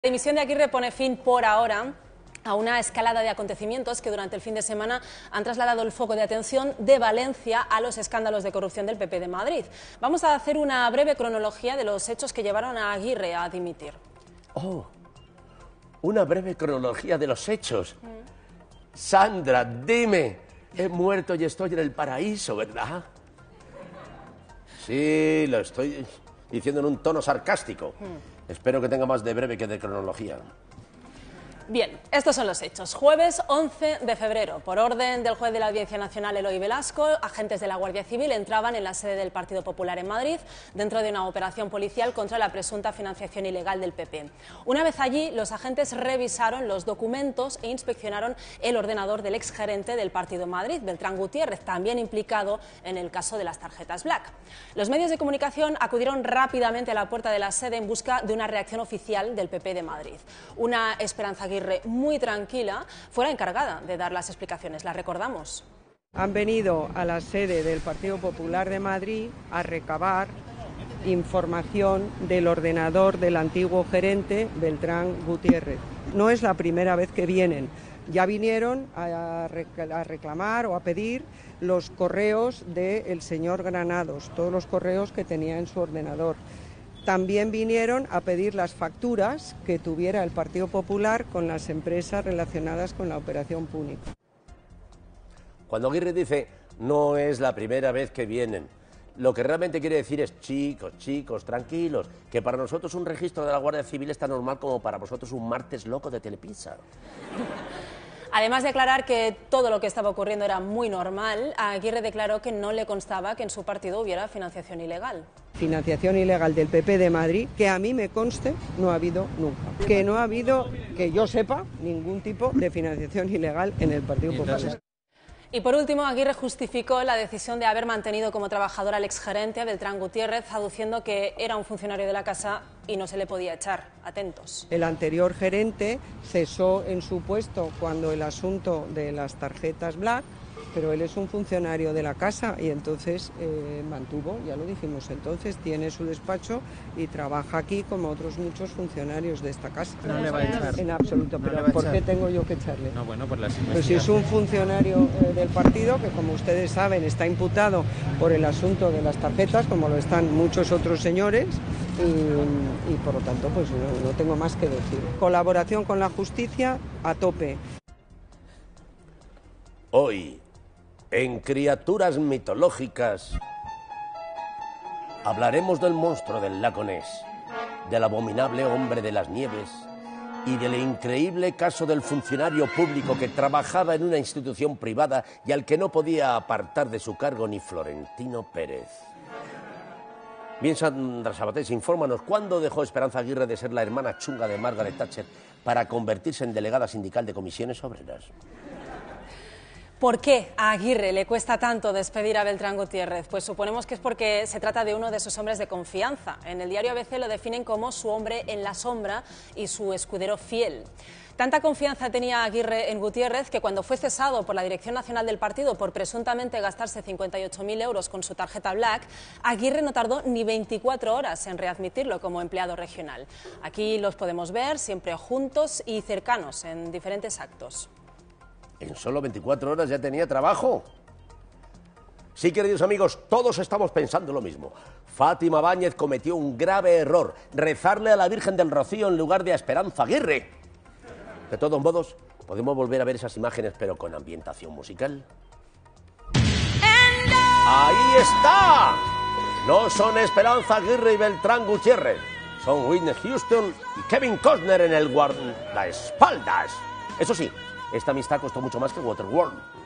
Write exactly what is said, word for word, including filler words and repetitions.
La dimisión de Aguirre pone fin por ahora a una escalada de acontecimientos que durante el fin de semana han trasladado el foco de atención de Valencia a los escándalos de corrupción del P P de Madrid. Vamos a hacer una breve cronología de los hechos que llevaron a Aguirre a dimitir. Oh, una breve cronología de los hechos. Mm. Sandra, dime, he muerto y estoy en el paraíso, ¿verdad? Sí, lo estoy diciendo en un tono sarcástico. Mm. Espero que tenga más de breve que de cronología. Bien, estos son los hechos. Jueves once de febrero, por orden del juez de la Audiencia Nacional Eloy Velasco, agentes de la Guardia Civil entraban en la sede del Partido Popular en Madrid dentro de una operación policial contra la presunta financiación ilegal del P P. Una vez allí, los agentes revisaron los documentos e inspeccionaron el ordenador del exgerente del Partido en Madrid, Beltrán Gutiérrez, también implicado en el caso de las tarjetas Black. Los medios de comunicación acudieron rápidamente a la puerta de la sede en busca de una reacción oficial del P P de Madrid. Una Esperanza Aguirre muy tranquila fue la encargada de dar las explicaciones. ¿La recordamos? Han venido a la sede del Partido Popular de Madrid a recabar información del ordenador del antiguo gerente Beltrán Gutiérrez. No es la primera vez que vienen. Ya vinieron a reclamar o a pedir los correos del señor Granados, todos los correos que tenía en su ordenador. También vinieron a pedir las facturas que tuviera el Partido Popular con las empresas relacionadas con la operación Púnica. Cuando Aguirre dice no es la primera vez que vienen, lo que realmente quiere decir es chicos, chicos, tranquilos, que para nosotros un registro de la Guardia Civil es tan normal como para vosotros un martes loco de Telepizza. Además de aclarar que todo lo que estaba ocurriendo era muy normal, Aguirre declaró que no le constaba que en su partido hubiera financiación ilegal. Financiación ilegal del P P de Madrid, que a mí me conste, no ha habido nunca. Que no ha habido, que yo sepa, ningún tipo de financiación ilegal en el Partido Popular. Y por último, Aguirre justificó la decisión de haber mantenido como trabajador al exgerente, a Beltrán Gutiérrez, aduciendo que era un funcionario de la casa y no se le podía echar. Atentos. El anterior gerente cesó en su puesto cuando el asunto de las tarjetas Black, pero él es un funcionario de la casa y entonces eh, mantuvo, ya lo dijimos entonces, tiene su despacho y trabaja aquí como otros muchos funcionarios de esta casa. No le va a echar. En absoluto, no pero ¿por qué tengo yo que echarle? No, bueno, por las pues si es un funcionario eh, del partido que, como ustedes saben, está imputado por el asunto de las tarjetas, como lo están muchos otros señores, y, y por lo tanto pues no, no tengo más que decir. Colaboración con la justicia a tope. Hoy, en Criaturas Mitológicas, hablaremos del monstruo del lago Ness, del abominable hombre de las nieves y del increíble caso del funcionario público que trabajaba en una institución privada y al que no podía apartar de su cargo ni Florentino Pérez. Bien, Sandra Sabatés, infórmanos, ¿cuándo dejó Esperanza Aguirre de ser la hermana chunga de Margaret Thatcher para convertirse en delegada sindical de comisiones obreras? ¿Por qué a Aguirre le cuesta tanto despedir a Beltrán Gutiérrez? Pues suponemos que es porque se trata de uno de sus hombres de confianza. En el diario A B C lo definen como su hombre en la sombra y su escudero fiel. Tanta confianza tenía Aguirre en Gutiérrez que cuando fue cesado por la Dirección Nacional del Partido por presuntamente gastarse cincuenta y ocho mil euros con su tarjeta Black, Aguirre no tardó ni veinticuatro horas en readmitirlo como empleado regional. Aquí los podemos ver siempre juntos y cercanos en diferentes actos. ¿En solo veinticuatro horas ya tenía trabajo? Sí, queridos amigos, todos estamos pensando lo mismo. Fátima Báñez cometió un grave error, rezarle a la Virgen del Rocío en lugar de a Esperanza Aguirre. De todos modos, podemos volver a ver esas imágenes, pero con ambientación musical. ¡Ahí está! No son Esperanza Aguirre y Beltrán Gutiérrez, son Whitney Houston y Kevin Costner en el guardaespaldas. Eso sí, esta amistad costó mucho más que Waterworld.